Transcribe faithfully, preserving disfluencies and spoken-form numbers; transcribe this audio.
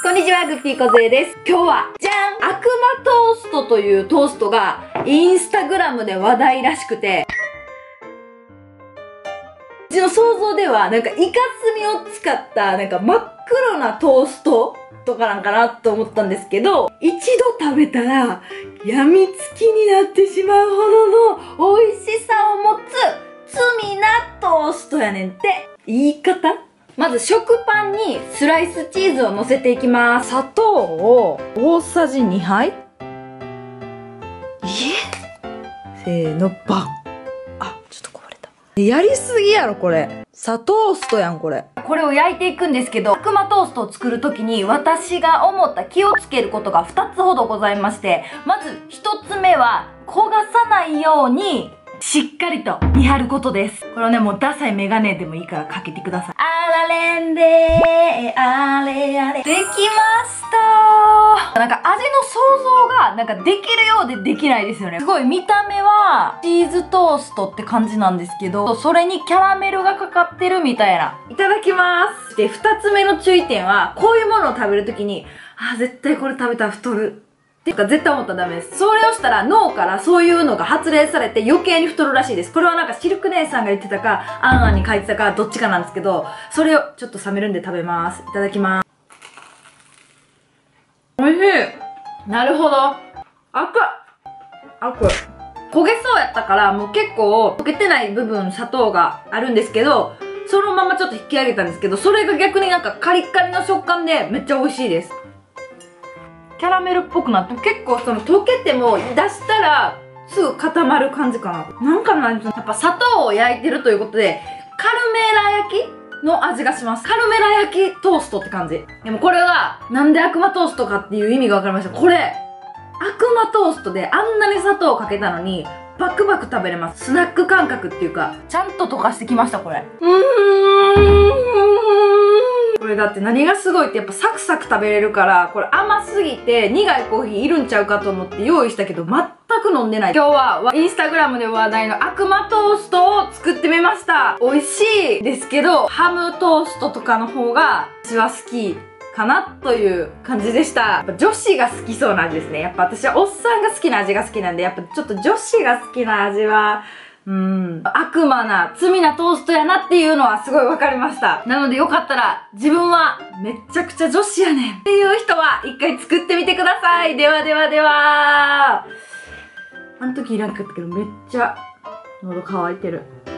こんにちは、グッピーこずえです。今日は、じゃん悪魔トーストというトーストが、インスタグラムで話題らしくて、うちの想像では、なんか、イカスミを使った、なんか、真っ黒なトーストとかなんかなと思ったんですけど、一度食べたら、病みつきになってしまうほどの美味しさを持つ、罪なトーストやねんって。言い方？まず食パンにスライスチーズを乗せていきます。砂糖を大さじにはい。えせーの、バン。あ、ちょっとこぼれた。やりすぎやろ、これ。砂トーストやん、これ。これを焼いていくんですけど、悪魔トーストを作るときに私が思った気をつけることがふたつほどございまして、まずひとつめは焦がさないようにしっかりと見張ることです。これをね、もうダサいメガネでもいいからかけてください。あられんでー、あれあれ。できましたー。なんか味の想像がなんかできるようでできないですよね。すごい見た目はチーズトーストって感じなんですけど、それにキャラメルがかかってるみたいな。いただきます。で、二つ目の注意点は、こういうものを食べるときに、あー、絶対これ食べたら太る。ってか絶対思ったらダメです。それをしたら脳からそういうのが発令されて余計に太るらしいです。これはなんかシルク姉さんが言ってたか、あんあんに書いてたか、どっちかなんですけど、それをちょっと冷めるんで食べます。いただきます。おいしい。なるほど。あくあく焦げそうやったから、もう結構溶けてない部分、砂糖があるんですけど、そのままちょっと引き上げたんですけど、それが逆になんかカリッカリの食感でめっちゃ美味しいです。キャラメルっぽくなって、結構その溶けても出したらすぐ固まる感じかな。なんかなんやっぱ砂糖を焼いてるということで、カルメラ焼きの味がします。カルメラ焼きトーストって感じ。でもこれは、なんで悪魔トーストかっていう意味がわかりました。これ、悪魔トーストであんなに砂糖をかけたのに、バクバク食べれます。スナック感覚っていうか、ちゃんと溶かしてきました、これ。うーん。これだって何がすごいってやっぱサクサク食べれるから、これ甘すぎて苦いコーヒーいるんちゃうかと思って用意したけど全く飲んでない。今日はインスタグラムで話題の悪魔トーストを作ってみました。美味しいですけど、ハムトーストとかの方が私は好きかなという感じでした。やっぱ女子が好きそうな味ですね。やっぱ私はおっさんが好きな味が好きなんで、やっぱちょっと女子が好きな味は、うん。悪魔な、罪なトーストやなっていうのはすごいわかりました。なのでよかったら、自分はめっちゃくちゃ女子やねんっていう人は一回作ってみてください。ではではでは。あの時いらんかったけどめっちゃ喉乾いてる。